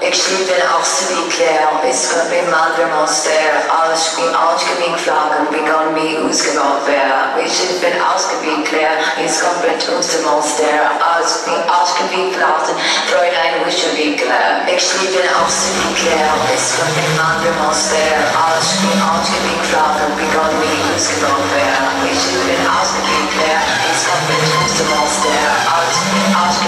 Ik sliep in Austerwijk, is op in Madre Monster, alles gewiekt vlagen, begon me uitgebouwd weer. Ik sliep in Ausgewiekt, is op in Monster, alles gewiekt vlagen, Fräulein Wischewikler. Ik sliep in Austerwijk, is op in Madre Monster, alles gewiekt vlagen, begon me uitgebouwd weer. Ik sliep in Ausgewiekt, is op in Monster, alles